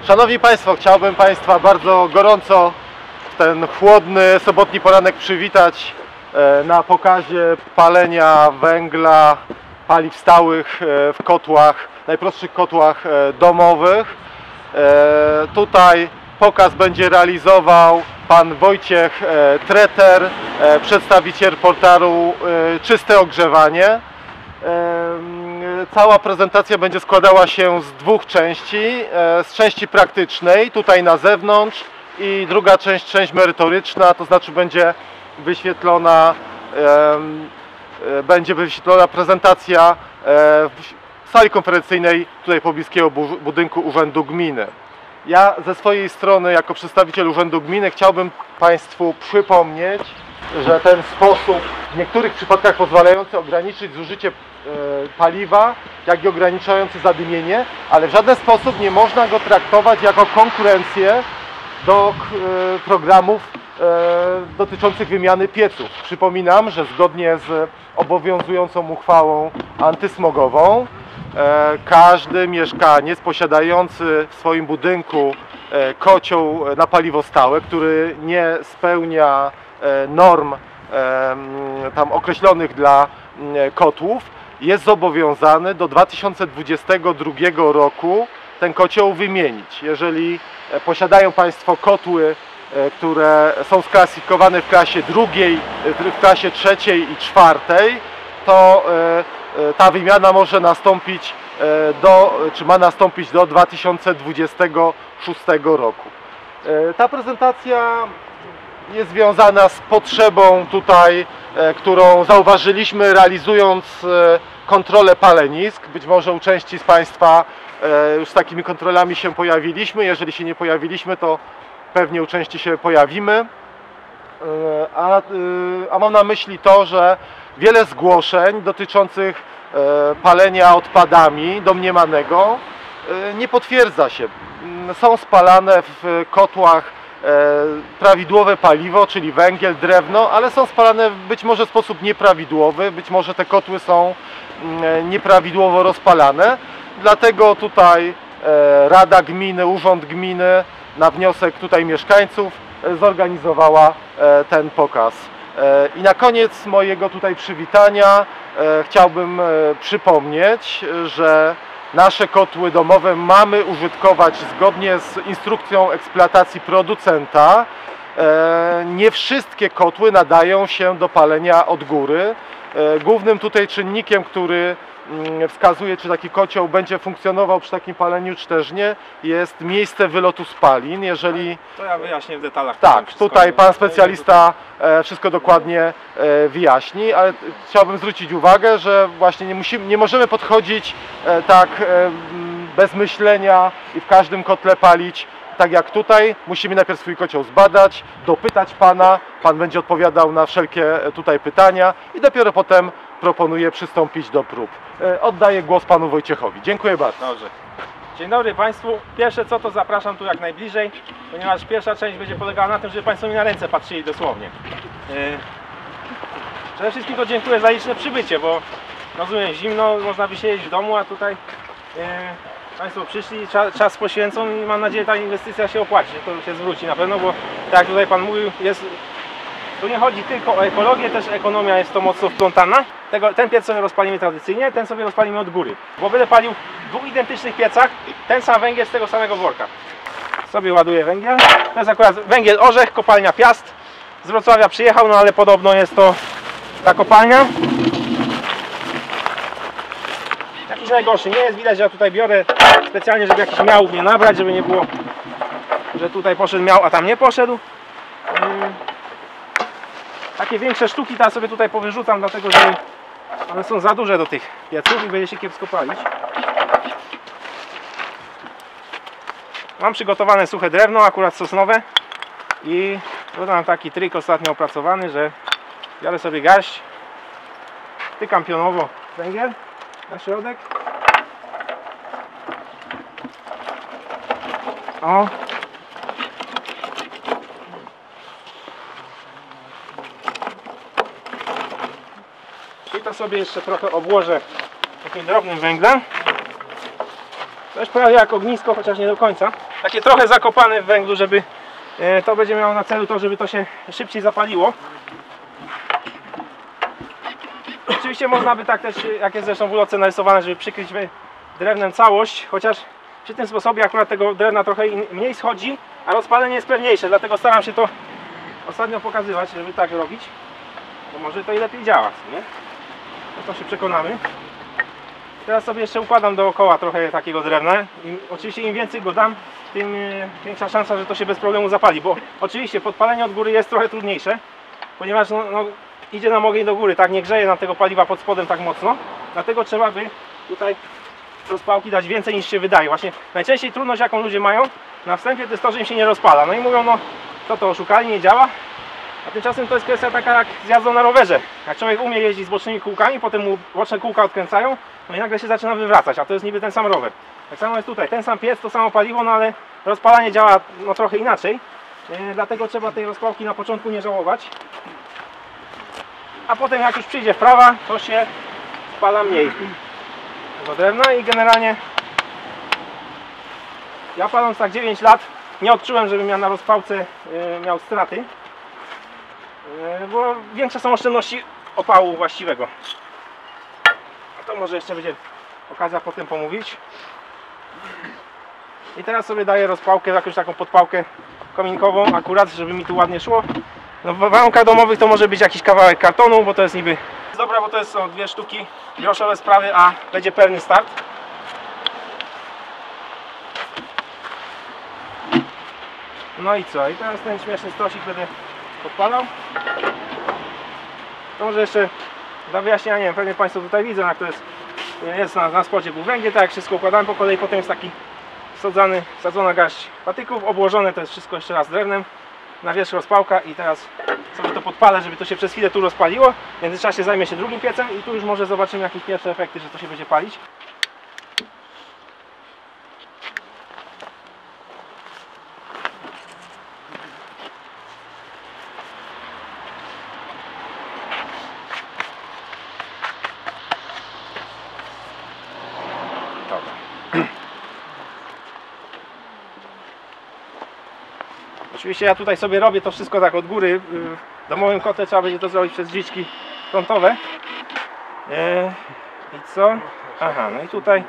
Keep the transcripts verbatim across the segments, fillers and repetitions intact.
Szanowni Państwo, chciałbym Państwa bardzo gorąco w ten chłodny sobotni poranek przywitać na pokazie palenia węgla, paliw stałych w kotłach, najprostszych kotłach domowych. Tutaj pokaz będzie realizował pan Wojciech Treter, przedstawiciel portalu Czyste Ogrzewanie. Cała prezentacja będzie składała się z dwóch części, z części praktycznej tutaj na zewnątrz i druga część, część merytoryczna, to znaczy będzie wyświetlona, będzie wyświetlona prezentacja w sali konferencyjnej tutaj pobliskiego budynku Urzędu Gminy. Ja ze swojej strony jako przedstawiciel Urzędu Gminy chciałbym Państwu przypomnieć, że ten sposób w niektórych przypadkach pozwalający ograniczyć zużycie paliwa, jak i ograniczający zadymienie, ale w żaden sposób nie można go traktować jako konkurencję do programów dotyczących wymiany pieców. Przypominam, że zgodnie z obowiązującą uchwałą antysmogową każdy mieszkaniec posiadający w swoim budynku kocioł na paliwo stałe, który nie spełnia norm tam określonych dla kotłów, jest zobowiązany do dwa tysiące dwudziestego drugiego roku ten kocioł wymienić. Jeżeli posiadają Państwo kotły, które są sklasyfikowane w klasie drugiej, w klasie trzeciej i czwartej, to ta wymiana może nastąpić do, czy ma nastąpić do dwa tysiące dwudziestego szóstego roku. Ta prezentacja jest związana z potrzebą tutaj, którą zauważyliśmy realizując kontrolę palenisk. Być może u części z Państwa już z takimi kontrolami się pojawiliśmy. Jeżeli się nie pojawiliśmy, to pewnie u części się pojawimy. A, a mam na myśli to, że wiele zgłoszeń dotyczących palenia odpadami domniemanego nie potwierdza się. Są spalane w kotłach prawidłowe paliwo, czyli węgiel, drewno, ale są spalane być może w sposób nieprawidłowy, być może te kotły są nieprawidłowo rozpalane. Dlatego tutaj Rada Gminy, Urząd Gminy na wniosek tutaj mieszkańców zorganizowała ten pokaz. I na koniec mojego tutaj przywitania chciałbym przypomnieć, że nasze kotły domowe mamy użytkować zgodnie z instrukcją eksploatacji producenta. Nie wszystkie kotły nadają się do palenia od góry. Głównym tutaj czynnikiem, który wskazuje, czy taki kocioł będzie funkcjonował przy takim paleniu, czy też nie, jest miejsce wylotu spalin. Jeżeli... To ja wyjaśnię w detalach. Tak, tutaj pan specjalista wszystko dokładnie wyjaśni, ale chciałbym zwrócić uwagę, że właśnie nie, musimy, nie możemy podchodzić tak bez myślenia i w każdym kotle palić. Tak jak tutaj, musimy najpierw swój kocioł zbadać, dopytać pana, pan będzie odpowiadał na wszelkie tutaj pytania i dopiero potem proponuję przystąpić do prób. Oddaję głos panu Wojciechowi. Dziękuję bardzo. Dobrze. Dzień dobry Państwu. Pierwsze co, to zapraszam tu jak najbliżej, ponieważ pierwsza część będzie polegała na tym, żeby Państwo mi na ręce patrzyli dosłownie. Yy, przede wszystkim to dziękuję za liczne przybycie, bo rozumiem, zimno, można by siedzieć w domu, a tutaj yy, Państwo przyszli, czas, czas poświęcą i mam nadzieję, że ta inwestycja się opłaci, że to się zwróci na pewno, bo tak jak tutaj Pan mówił, jest, tu nie chodzi tylko o ekologię, też ekonomia jest to mocno wplątana. Tego, ten piec sobie rozpalimy tradycyjnie, ten sobie rozpalimy od góry. Bo będę palił w dwóch identycznych piecach ten sam węgiel z tego samego worka. Sobie ładuję węgiel. To jest akurat węgiel Orzech, kopalnia Piast. Z Wrocławia przyjechał, no ale podobno jest to ta kopalnia. Jakiś najgorszy nie jest, widać, że ja tutaj biorę specjalnie, żeby jakiś miałów nie nabrać, żeby nie było, że tutaj poszedł miał, a tam nie poszedł. Takie większe sztuki teraz sobie tutaj powyrzucam, dlatego że one są za duże do tych pieców i będzie się kiepsko palić. Mam przygotowane suche drewno, akurat sosnowe, i dodam taki trik ostatnio opracowany, że biorę sobie garść, tykam pionowo węgiel na środek. O. I to sobie jeszcze trochę obłożę takim drobnym węglem. To już prawie jak ognisko, chociaż nie do końca. takie trochę zakopane w węglu, żeby e, to będzie miało na celu to, żeby to się szybciej zapaliło. Oczywiście można by tak też, jak jest zresztą w ulotce narysowane, żeby przykryć drewnem całość, chociaż przy tym sposobie akurat tego drewna trochę mniej schodzi, a rozpalenie jest pewniejsze, dlatego staram się to ostatnio pokazywać, żeby tak robić, bo może to i lepiej działa, nie? No to się przekonamy. Teraz sobie jeszcze układam dookoła trochę takiego drewna. I oczywiście im więcej go dam, tym większa szansa, że to się bez problemu zapali, bo oczywiście podpalenie od góry jest trochę trudniejsze, ponieważ no, no, idzie nam ogień do góry, tak, nie grzeje nam tego paliwa pod spodem tak mocno, dlatego trzeba by tutaj rozpałki dać więcej niż się wydaje. Właśnie najczęściej trudność, jaką ludzie mają na wstępie, to jest to, że im się nie rozpala. No i mówią, no co to oszukali, nie działa, a tymczasem to jest kwestia taka jak z jazdą na rowerze. Jak człowiek umie jeździć z bocznymi kółkami, potem mu boczne kółka odkręcają, no i nagle się zaczyna wywracać, a to jest niby ten sam rower. Tak samo jest tutaj, ten sam piec, to samo paliwo, no ale rozpalanie działa no trochę inaczej, yy, dlatego trzeba tej rozpałki na początku nie żałować. A potem jak już przyjdzie wprawa, to się spala mniej tego drewna i generalnie ja paląc tak dziewięć lat nie odczułem, żebym ja na rozpałce yy, miał straty, yy, bo większe są oszczędności opału właściwego. A to może jeszcze będzie okazja potem pomówić. I teraz sobie daję rozpałkę, jakąś taką podpałkę kominkową akurat, żeby mi tu ładnie szło. No w warunkach domowych to może być jakiś kawałek kartonu, bo to jest niby dobra, bo to jest, są dwie sztuki groszowe sprawy, a będzie pewny start. No i co? I teraz ten śmieszny stosik będę podpalał. To może jeszcze dla wyjaśnienia, nie wiem, pewnie Państwo tutaj widzą, jak to jest, jest na, na spodzie był węgiel, tak jak wszystko układałem po kolei, potem jest taki wsadzany, wsadzona garść patyków, obłożone to jest wszystko jeszcze raz drewnem, na wierzch rozpałka i teraz sobie to podpalę, żeby to się przez chwilę tu rozpaliło. W międzyczasie zajmę się drugim piecem i tu już może zobaczymy jakieś pierwsze efekty, że to się będzie palić. Oczywiście ja tutaj sobie robię to wszystko tak od góry. W domowym kotle trzeba będzie to zrobić przez drzwiczki frontowe. I co? Aha, no i tutaj.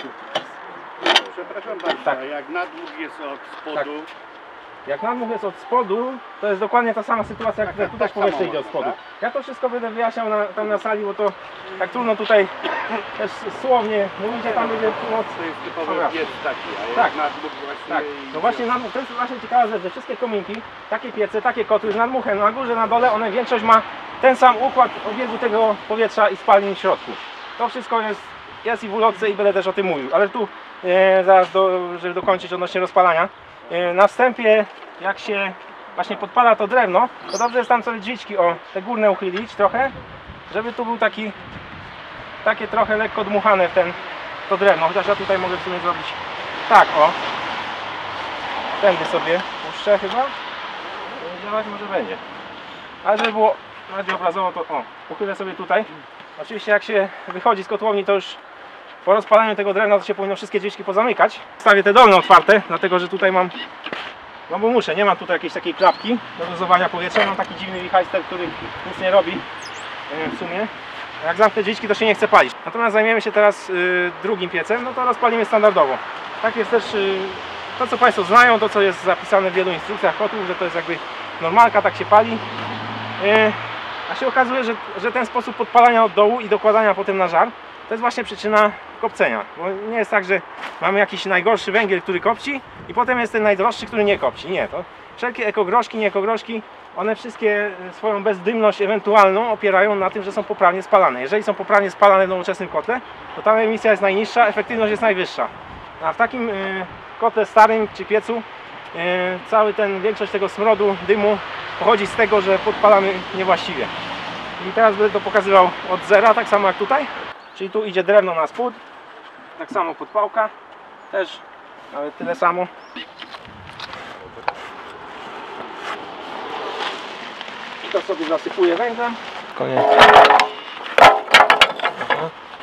Przepraszam bardzo, tak. Jak nadmuch jest od spodu. Tak. Jak nadmuch jest od spodu, to jest dokładnie ta sama sytuacja, jak tak, tutaj tak powietrze idzie od spodu. Tak? Ja to wszystko będę wyjaśniał na, tam na sali, bo to tak trudno tutaj też słownie mówić, a tam będzie pomoc. To jest typowy piec taki, a tak. jak nadmuch właśnie... Tak. No właśnie nadmuch, to jest właśnie ciekawa rzecz, że wszystkie kominki, takie piece, takie kotły z nadmuchem na górze, na dole, one większość ma ten sam układ obiegu tego powietrza i spalin w środku. To wszystko jest, jest i w ulotce i będę też o tym mówił, ale tu e, zaraz, do, żeby dokończyć odnośnie rozpalania. Na wstępie, jak się właśnie podpala to drewno, to dobrze jest tam sobie drzwiczki, o, te górne uchylić trochę, żeby tu był taki, takie trochę lekko dmuchane w ten, to drewno, chociaż ja tutaj mogę w sumie zrobić tak, o, tędy sobie puszczę chyba, to działać może będzie, ale żeby było bardziej obrazowo, to o, uchylę sobie tutaj. Oczywiście jak się wychodzi z kotłowni, to już po rozpalaniu tego drewna to się powinno wszystkie drzwiczki pozamykać. Stawię te dolne otwarte, dlatego że tutaj mam, no bo muszę, nie mam tutaj jakiejś takiej klapki do dozowania powietrza. Mam taki dziwny wichajster, który nic nie robi w sumie. Jak zamknę drzwiczki, to się nie chce palić. Natomiast zajmiemy się teraz y, drugim piecem, no to rozpalimy standardowo. Tak jest też y, to, co Państwo znają, to co jest zapisane w wielu instrukcjach kotłów, że to jest jakby normalka, tak się pali. Y, a się okazuje, że, że ten sposób podpalania od dołu i dokładania potem na żar, to jest właśnie przyczyna kopcenia, bo nie jest tak, że mamy jakiś najgorszy węgiel, który kopci i potem jest ten najdroższy, który nie kopci. Nie, to wszelkie ekogroszki, nie ekogroszki, one wszystkie swoją bezdymność ewentualną opierają na tym, że są poprawnie spalane. Jeżeli są poprawnie spalane w nowoczesnym kotle, to tam emisja jest najniższa, efektywność jest najwyższa. A w takim y, kotle starym czy piecu y, cały ten, większość tego smrodu, dymu pochodzi z tego, że podpalamy niewłaściwie. I teraz będę to pokazywał od zera, tak samo jak tutaj. Czyli tu idzie drewno na spód, tak samo podpałka, też nawet tyle samo. I to sobie zasypuję węglem. Koniec.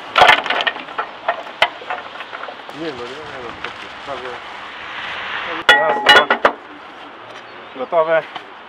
Nie no, nie no, prawie... gotowe.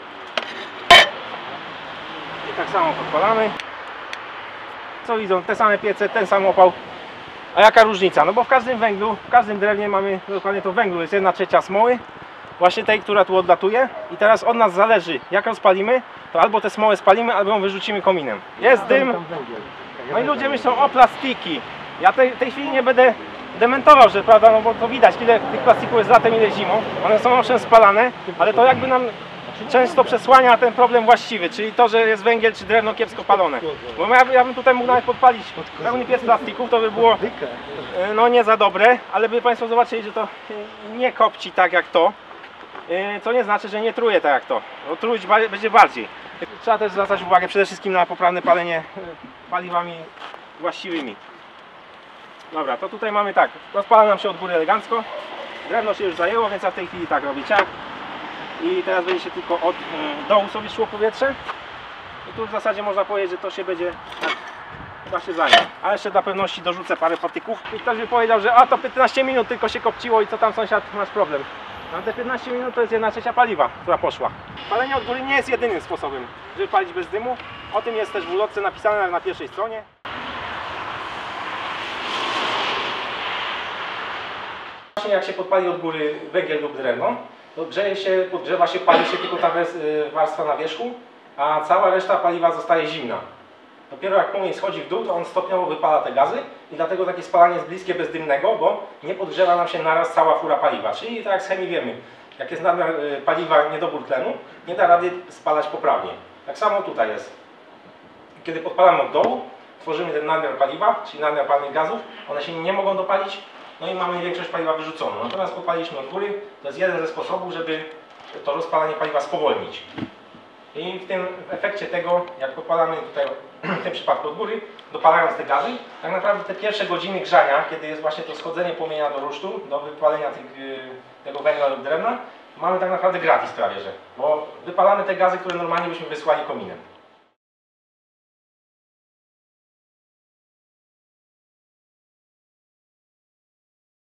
I tak samo podpalamy. Co widzą? Te same piece, ten sam opał. A jaka różnica? No bo w każdym węglu, w każdym drewnie mamy dokładnie to węglu, jest jedna trzecia smoły, właśnie tej, która tu odlatuje. I teraz od nas zależy, jak rozpalimy, to albo tę smołę spalimy, albo ją wyrzucimy kominem. Jest dym. No i ludzie myślą o plastiki. Ja tej, tej chwili nie będę dementował, że prawda, no bo to widać, ile tych plastików jest latem, ile zimą. One są owszem spalane, ale to jakby nam często przesłania ten problem właściwy, czyli to, że jest węgiel czy drewno kiepsko palone. Bo ja, ja bym tutaj mógł nawet podpalić pełny piec plastików, to by było no nie za dobre, ale by Państwo zobaczyli, że to nie kopci tak jak to, co nie znaczy, że nie truje tak jak to. No, truć będzie bardziej. Trzeba też zwracać uwagę przede wszystkim na poprawne palenie paliwami właściwymi. Dobra, to tutaj mamy tak, rozpala nam się od góry elegancko, drewno się już zajęło, więc ja w tej chwili tak robię ciach. I teraz będzie się tylko od y, dołu sobie szło powietrze. I tu w zasadzie można powiedzieć, że to się będzie tak, chyba się zajmie. Ale jeszcze dla pewności dorzucę parę patyków. I ktoś by powiedział, że a to piętnaście minut tylko się kopciło i co tam sąsiad, masz problem. No te piętnaście minut to jest jedna trzecia paliwa, która poszła. Palenie od góry nie jest jedynym sposobem, żeby palić bez dymu. O tym jest też w ulotce napisane na pierwszej stronie. Właśnie jak się podpali od góry węgiel lub drewno, to grzeje się, podgrzewa się, pali się tylko ta warstwa na wierzchu, a cała reszta paliwa zostaje zimna. Dopiero jak płomień schodzi w dół, to on stopniowo wypala te gazy i dlatego takie spalanie jest bliskie bezdymnego, bo nie podgrzewa nam się naraz cała fura paliwa. Czyli tak jak z chemii wiemy, jak jest nadmiar paliwa, niedobór tlenu, nie da rady spalać poprawnie. Tak samo tutaj jest. Kiedy podpalamy od dołu, tworzymy ten nadmiar paliwa, czyli nadmiar palnych gazów, one się nie mogą dopalić, no i mamy większość paliwa wyrzuconą. Natomiast podpaliliśmy od góry, to jest jeden ze sposobów, żeby to rozpalanie paliwa spowolnić. I w tym w efekcie tego, jak podpalamy tutaj w tym przypadku od góry, dopalając te gazy, tak naprawdę te pierwsze godziny grzania, kiedy jest właśnie to schodzenie płomienia do rusztu, do wypalenia tych, tego węgla lub drewna, mamy tak naprawdę gratis prawie, że, bo wypalamy te gazy, które normalnie byśmy wysłali kominem.